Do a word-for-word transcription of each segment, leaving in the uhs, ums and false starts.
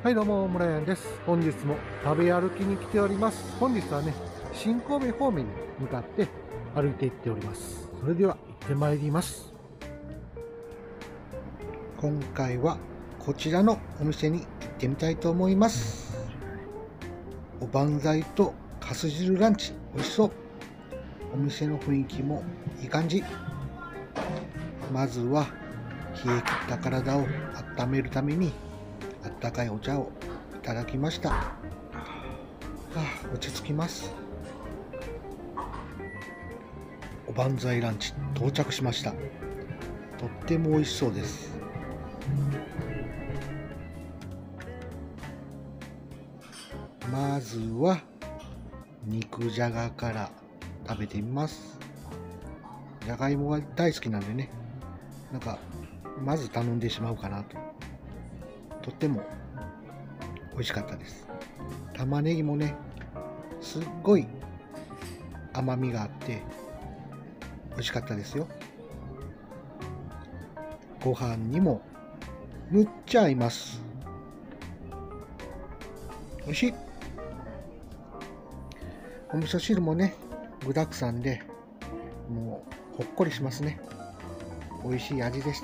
はいどうも、村山です。本日も食べ歩きに来ております。本日はね、新神戸方面に向かって歩いていっております。それでは行ってまいります。今回はこちらのお店に行ってみたいと思います。おばんざいとかす汁ランチ、美味しそう。お店の雰囲気もいい感じ。まずは冷え切った体を温めるためにあったかいお茶をいただきました。はあ、落ち着きます。おばんざいランチ到着しました。とっても美味しそうです。まずは肉じゃがから食べてみます。じゃがいもが大好きなんでね、なんかまず頼んでしまうかなと。とっても美味しかったです。玉ねぎもね、すっごい甘みがあって美味しかったですよ。ご飯にもむっちゃ合います。美味しい。お味噌汁もね、具だくさんでもうほっこりしますね。美味しい味でした。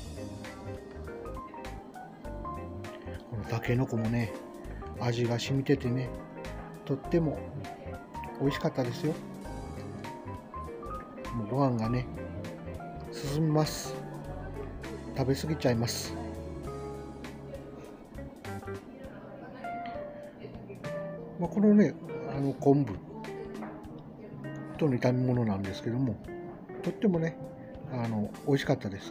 このたけのこもね、味が染みててね、とっても美味しかったですよ。もうご飯がね、進みます。食べ過ぎちゃいます。まあ、このね、あの昆布との炒め物なんですけども、とってもね、あの美味しかったです。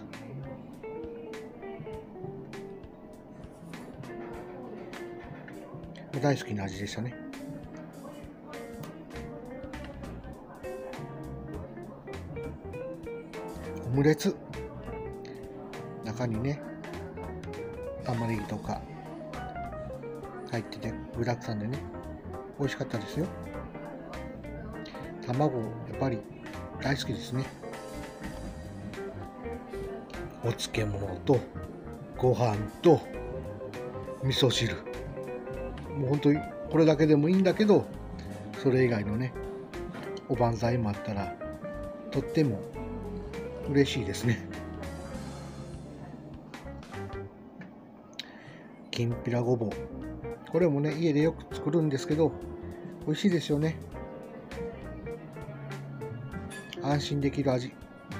大好きな味でしたね。オムレツ、中にね玉ねぎとか入ってて具だくさんでね、美味しかったですよ。卵やっぱり大好きですね。お漬物とご飯と味噌汁、もう本当にこれだけでもいいんだけど、それ以外のねおばんざいもあったらとっても嬉しいですね。きんぴらごぼう、これもね家でよく作るんですけど美味しいですよね。安心できる味。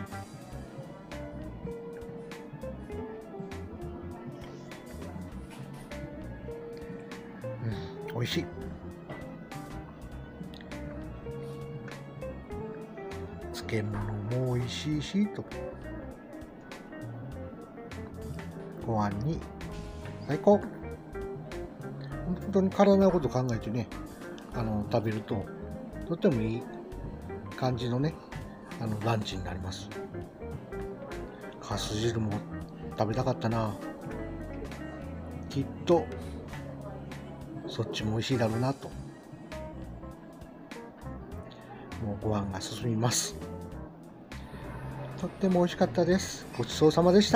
うん、美味しい。漬物も美味しいしと、ご飯に最高。本当に体のこと考えてね、あの食べるととってもいい感じのね、あのランチになります。かす汁も食べたかったな。きっとそっちも美味しいだろうなと。もうご飯が進みます。とっても美味しかったです。ごちそうさまでした。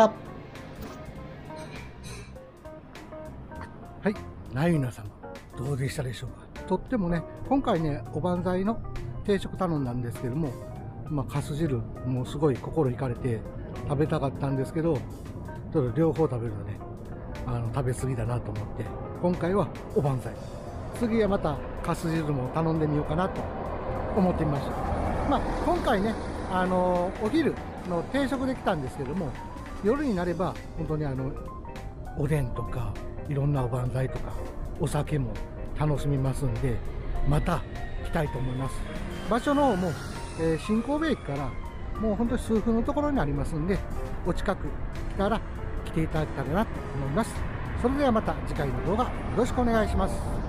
はい、ナユナ様、どうでしたでしょうか。とってもね、今回ね、おばんざいの定食頼んだんですけども、まあ、かす汁もうすごい心惹かれて食べたかったんですけど、ちょっと両方食べるとね、あの食べ過ぎだなと思って、今回はおばんざい、次はまたかす汁も頼んでみようかなと思ってみました。まあ、今回ね、あのお昼の定食できたんですけども、夜になれば本当にあのおでんとかいろんなおばんざいとかお酒も楽しみますんで、また来たいと思います。場所の方も、えー、新神戸駅からもう本当に数分のところにありますんで、お近く来たら来ていただけたらなと思います。それではまた次回の動画よろしくお願いします。